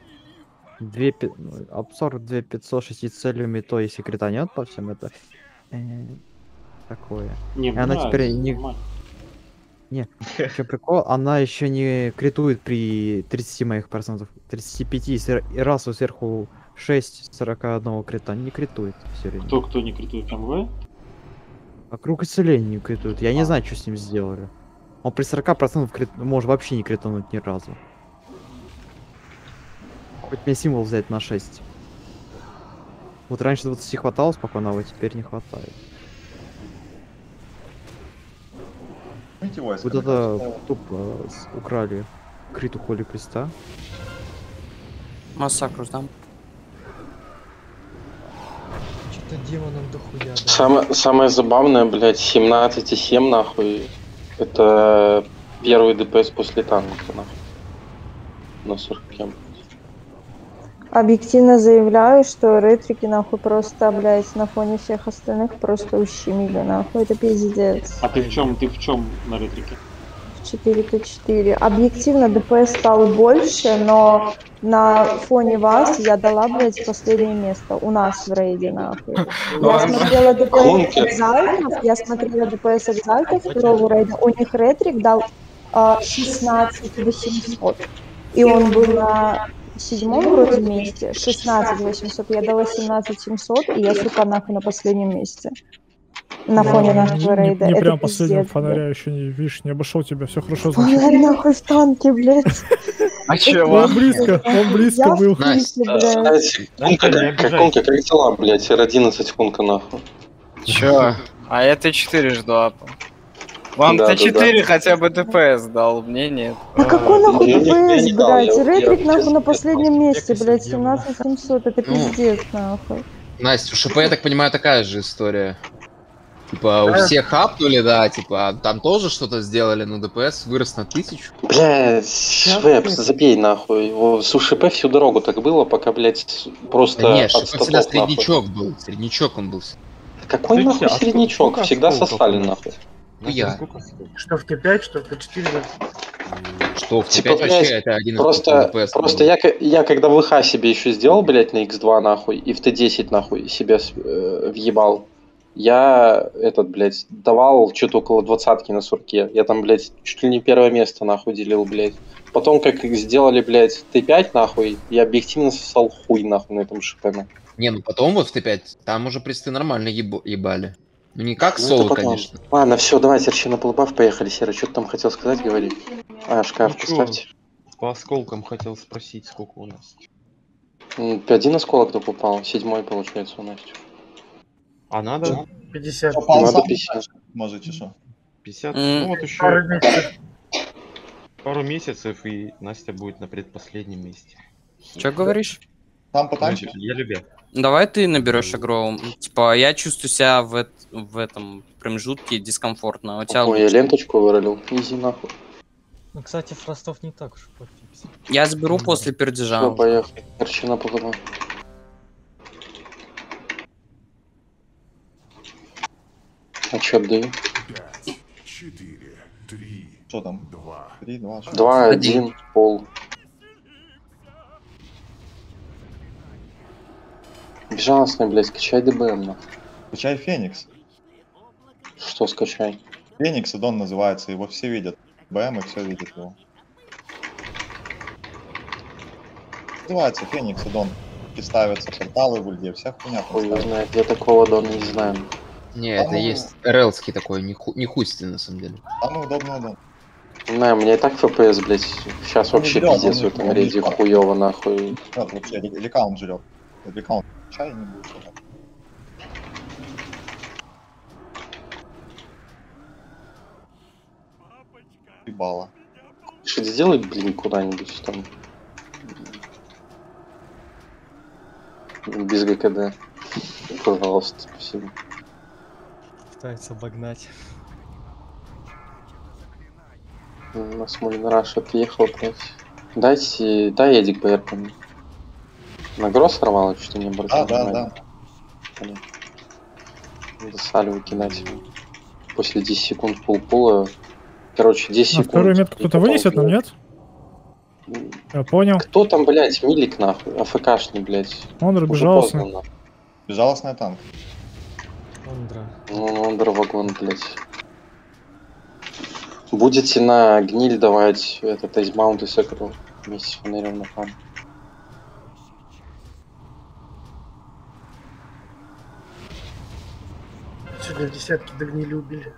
Обзор 2500, 6 целями, то и секрета нет по всем это. Такое. Не, И она нравится, теперь не... нормально. Не, что прикол, она еще не критует при 30 моих процентов. 35, и раз сверху 6 41 крита не критует все время. Кто не критует МВ? А круг исцеления не критует. Я не знаю, что с ним сделали. Он при 40% может вообще не критануть ни разу. Хоть мне символ взять на 6. Вот раньше 20 хватало спокойно, а вот теперь не хватает. Вот это тупо украли криту Холи Креста. Массакру там. Что-то демонам дохуя. Самое забавное, блядь, 17,7 нахуй. Это первый ДПС после танка, нахуй. На 40 кем. Объективно заявляю, что ретрики нахуй просто, блядь, на фоне всех остальных просто ущемили, нахуй. Это пиздец. А ты в чем на ретрике? В 4Т4. Объективно ДПС стал больше, но на фоне вас я дала, блядь, последнее место. У нас в рейде, нахуй. Я смотрела ДПС экзальтов второго рейда. У них ретрик дал 16 800. И он был на 7-м вроде месте, 16 800, я дала 17 700, и я, сука, нахуй на последнем месте. На фоне нашего рейда. Не это прям последнего пиздец, фонаря блядь. еще не, видишь, не обошел тебя, все хорошо значит. Фонарь нахуй в танке, блядь. А чего? Он близко был. Кунка, как дела, блядь, R11 Кунка, нахуй. Чё? А я Т4 жду, апа. Вам Да, Т4 да. хотя бы ДПС дал, мне нет. А какой нахуй Я ДПС, не дал, блядь? я- Ретрик я- нахуй на честно, последнем месте, блядь, демона. 17 700, это пиздец, нахуй. Настя, у ШП, я так понимаю, такая же история. Типа, у всех хапнули, да, типа, а там тоже что-то сделали, но ДПС вырос на 1000. Блядь, Швеп, забей нахуй. С УШП всю дорогу так было, пока, блядь, просто Да нет, ШП от всегда статов, нахуй. среднячок был, среднячок он был. Какой Слушайте, нахуй а среднячок? сколько Всегда осколков сосали у нас? нахуй. Ну я. Что в Т5, что в Т4. Что, в Типа, Т5 блядь, вообще это один из Просто ДПС. я когда ВХ себе еще сделал, блядь, на X2 нахуй, и в Т10 нахуй себе въебал, я блядь, давал что-то около 20-ки на сурке. Я там, блядь, чуть ли не первое место нахуй делил, блядь. Потом, как сделали, блядь, Т5 нахуй, я объективно сосал хуй нахуй на этом ШП. Не, ну потом вот в Т5, там уже присты нормально ебали. Ну не как Ну, соло, это потом. конечно. Ладно, все, давайте, Арчи, на полбаф поехали, Сера. Что ты там хотел сказать, говори. А, шкаф Ну чё, поставьте. по осколкам хотел спросить, сколько у нас. 1 осколок кто попал, 7-й получается у Насти. А надо? 50. Надо 50. Можете что? 50? М. Ну вот еще Пару месяцев. пару месяцев, и Настя будет на предпоследнем месте. Че говоришь? Там потанчишь? Я любя. Давай ты наберешь игру. Типа, я чувствую себя в этом промежутке дискомфортно. У тебя Ой, я лучше. ленточку выролил. Изи нахуй. Ну, кстати, фростов не так уж пофиксить. Я заберу после пердежа. Все, поехали. Арчи на полбаф. А чё отдаю? 4, 3, Что там? 2. 3, 2, 6. 2, 1, пол. Безжалостный, блядь, скачай ДБМ, нахуй. Скачай Феникс. Что скачай? Феникс Эдон называется, его все видят. БМ и все видят его. Называется Феникс Эдон. И ставятся порталы в ульде, вся хуйня. Ой, не знаю, я такого дона не знаю. Не, это есть РЛский такой, не хуйский на самом деле. Самый удобный Эдон. Не знаю, у меня и так ФПС, блядь, сейчас Он вообще не жрёт, пиздец он в этом не рейде жрёт. хуёво, нахуй. Вот, вообще, рекаунт жрет. Рекаунт чай не будет. жрать. Ебало. Что сделай, блин, куда-нибудь там. Без ГКД. Пожалуйста, спасибо. Пытается обогнать. У нас Мулин Раш отъехал, блядь. Дай Эдик БР по мне. На гроз сорвало, что не обратил. Да. Блин. Надо салю выкидать его. После 10 секунд пул-пула. Короче, 10 А секунд. вторую метку кто-то вынесет нам, нет? Я понял. Кто там, блядь, милик нахуй? АФКшный, блядь. Он Уже разбежался. поздно, нахуй. Безжалостный танк. Ондра. Ну, Ондер вагон, блядь. Будете на гниль давать этот айсбаунд и сокру вместе с фонарем на фан. Сегодня в десятке до гнили убили.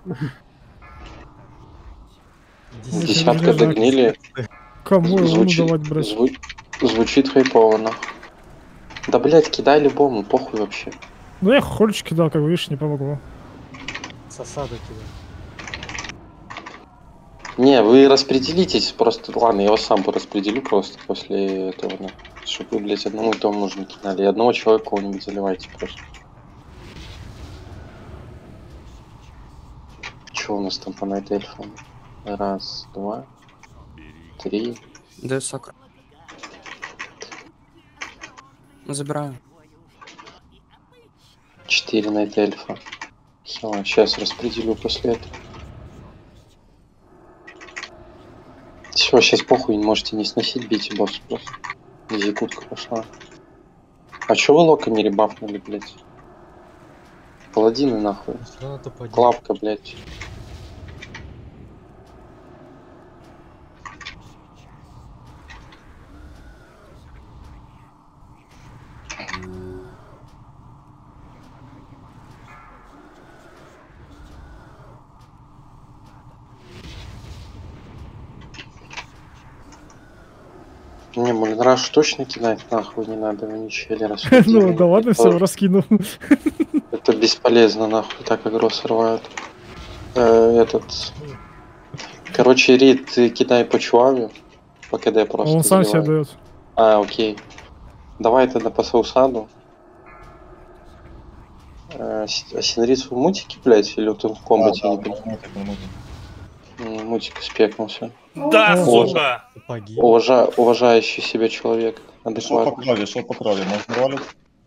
Десятка до гнили. Кому его давать, брать? Звучит хайпово, нахуй. Да, блять, кидай любому, похуй вообще. Ну я хольчик кидал, как видишь, не помогло. Сосаду кидал. Не, вы распределитесь просто. Ладно, я вас сам пораспределю просто после этого, да. Чтобы вы, блять, одному и тому нужно кидали. И одного человека кого-нибудь заливайте просто. Что у нас там по найт эльфам? Раз, два, три. Да, сокр. Забираю. 4 найт эльфа. Все, сейчас распределю после этого. Все, сейчас похуй, можете не сносить, бейте босс просто. Якутка пошла. А чё вы лока не ребафнули, блять? Паладины нахуй. Клапка, блять. Не, Мулинраш точно кидать нахуй не надо, вы ничего ли распределили. Ну да ладно, все, раскинул. Это бесполезно нахуй, так агро срывают. Этот... Короче, Рид, ты кидай по чуаве, по КД просто. Он сам себе заливай. дает. А, окей. Давай тогда по Саусаду. А Синрицу в мутике, блять, или вот он в комбате, я не понимаю. Мутик спекнулся. Да, сука! Уважающий себя человек. Шел по крови, можно ролить?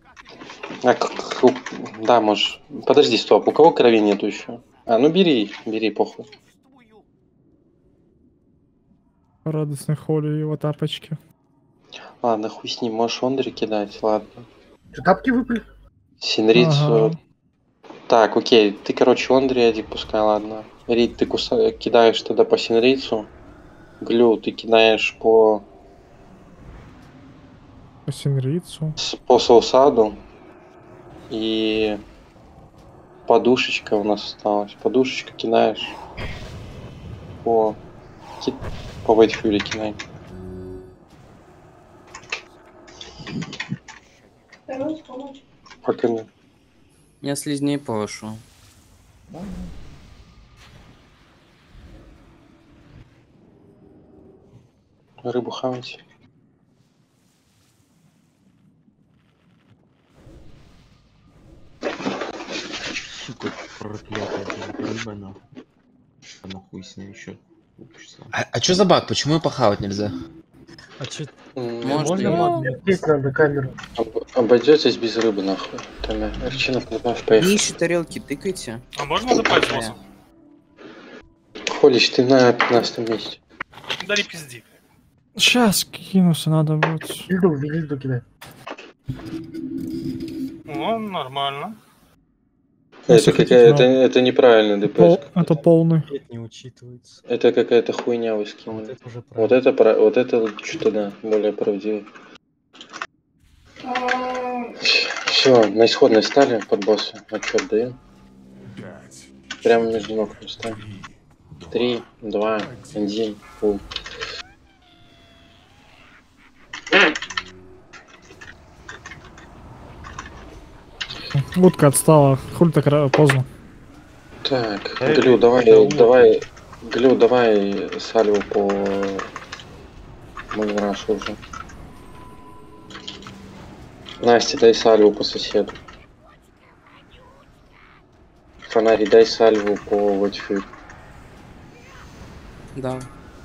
Да, можешь. Подожди, стоп, у кого крови нету еще? А, ну бери, похуй. Радостный Холли и его тапочки. Ладно, хуй с ним, можешь Ондри кидать, ладно. Что, тапки выпали? Синрицу. Ага. Так, окей, ты, короче, Ондри один пускай, ладно. Рид, ты кидаешь тогда по Синрицу. Глю, ты кидаешь по... По Синрицу. По Саусаду. И... Подушечка у нас осталась. Подушечка кидаешь по... По White Fury кидай. Пока нет. Я слизней повышу. Рыбу хавать. Сука, проклятая рыба, нахуй. А нахуй с ней еще. А чё за баг? Почему ее похавать нельзя? А чё? Можно Здесь надо камеру. Обойдетесь без рыбы, нахуй. Там арчина подбавь, поехали. Нищие тарелки тыкайте. А можно запать боссом? Холич, ты на 15 месте. Дари пизди. Сейчас кинуться надо будет. Вильду кидай. Ну, нормально. Это неправильно ДПС. Это полный. Не учитывается. Это какая-то хуйня вы скинули. Вот это что-то да, более правдиво. Все, на исходной стали под босса. Отчет даем. Прямо между ног ставим. 3, 2, 1, фул. Утка отстала. Хуль так поздно. Так, Глю, давай сальву по Мунрашу уже. Настя, дай сальву по соседу. Фонари, дай сальву по Ватьфю. Да.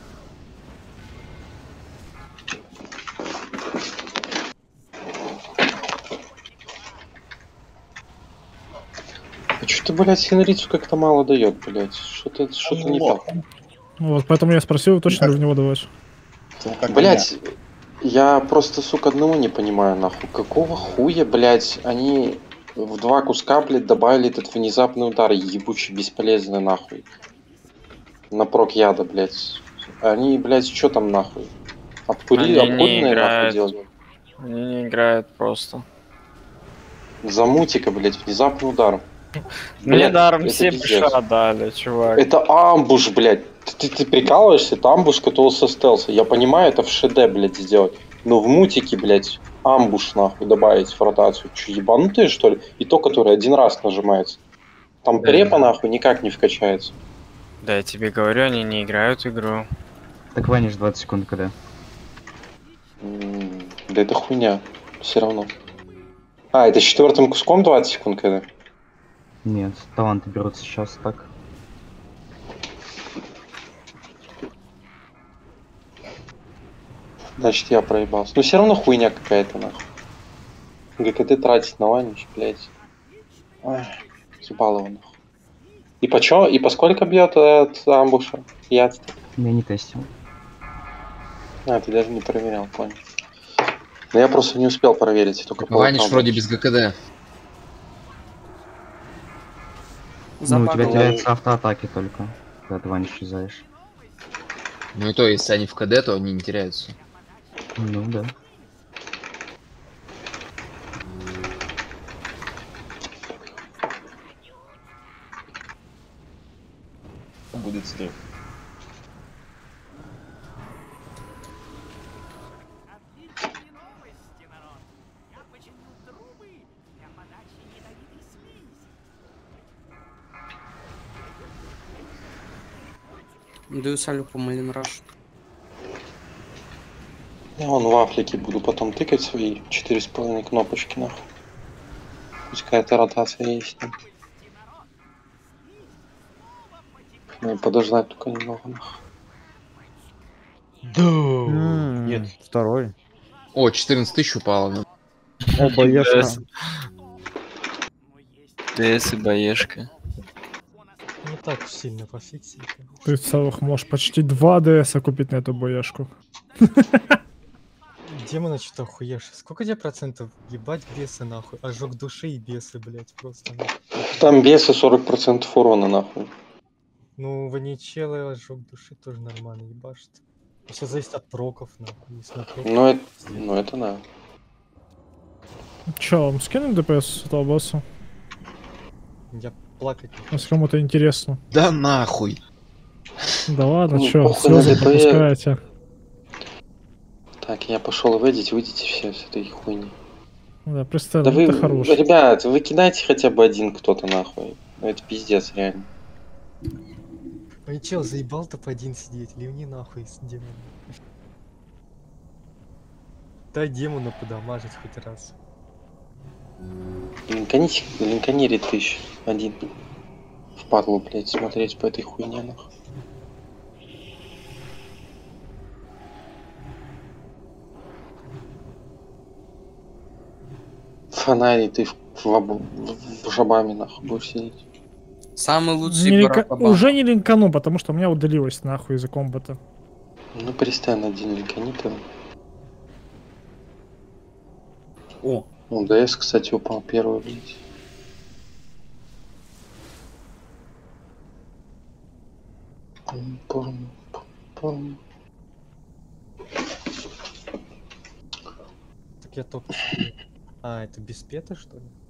А что-то, блядь, Синрицу как-то мало дает, блядь. Что-то не так. Вот, поэтому я спросил, точно ли в него давать. Блядь, я просто, сука, одного не понимаю, нахуй. Какого хуя, блядь, они в 2 куска, блядь, добавили этот внезапный удар, ебучий, бесполезный, нахуй. на прок яда, блядь. Они, блядь, что там нахуй? Обкурили, Они не обкуренные нахуй играют. делают? Они не играют просто. Замутика, блядь, внезапный удар. Мне даром это все пиздец. пиша дали, чувак. Это амбуш, блядь. Ты прикалываешься? Это амбуш, который со стелса. Я понимаю, это в ШД, блядь, сделать. Но в мутике, блядь, амбуш, нахуй, добавить в ротацию. Че, ебанутые, что ли? И то, которое один раз нажимается. Там препа, нахуй, никак не вкачается. Да, я тебе говорю, они не играют игру. Так ванишь 20 секунд когда? Да это хуйня. Все равно. А, это с 4-м куском 20 секунд когда? Нет, таланты берутся сейчас так. Значит, я проебался. Но все равно хуйня какая-то, нахуй. ГКТ тратить на ванич, блядь. Ай, съебало его, нахуй. И по чё? И по сколько бьет от амбуша? Яд? Я не тестил. А, ты даже не проверял, понял. Но я просто не успел проверить, только Ваниш вроде без ГКД. Ну, у тебя теряется автоатаки только, когда ты ваниш исчезаешь. Ну и то, если они в КД, то они не теряются. Ну да. Будет стрим. Даю салюху Малинраш. Я вон вафлики буду потом тыкать свои 4,5 кнопочки, нахуй. Пусть какая-то ротация есть там. Надо подождать только немного, нахуй. Да. Нет. Второй. О, 14 тысяч упало. О, боешка. ДС и боешка. Не так сильно пофиксили. Ты целых можешь почти 2 ДС купить на эту бояшку. Демона что-то охуешь. Сколько тебе процентов? Ебать бесы нахуй. Ожог души и бесы, блять, просто нахуй. Там бесы 40% урона, нахуй. Ну, ваничелы ожог души тоже нормально ебашит. Все зависит от проков, нахуй. Если на проков, Ну это да. Чё, вам скинуть ДПС этого босса? Я плакать не Если кому-то интересно. Да нахуй. Да ладно, Ну, чё, похуй на слезы ДПС. пропускаете. Так, я пошел в эдит, выйдите все с этой хуйни. Да, представь, Да вы, это хорош. ребят, вы кидайте хотя бы один кто-то нахуй. Ну это пиздец, реально. Ваничел, заебал топ-1 сидеть. Ливни нахуй с демоном. Дай демону подамажить хоть раз. Линкани ретыщ один. Впадло, блядь, смотреть по этой хуйне, нахуй. Фонарь, ты в жабами, нахуй, будешь сидеть. Самый лучший Не Барак Обама. Уже не линкану, потому что у меня удалилось нахуй из-за комбата. Ну перестань на один линкани-то. О. Ну, ДС, кстати, упал первый, блядь. Пум-пум-пум. Так я топ. А, это без пета, что ли?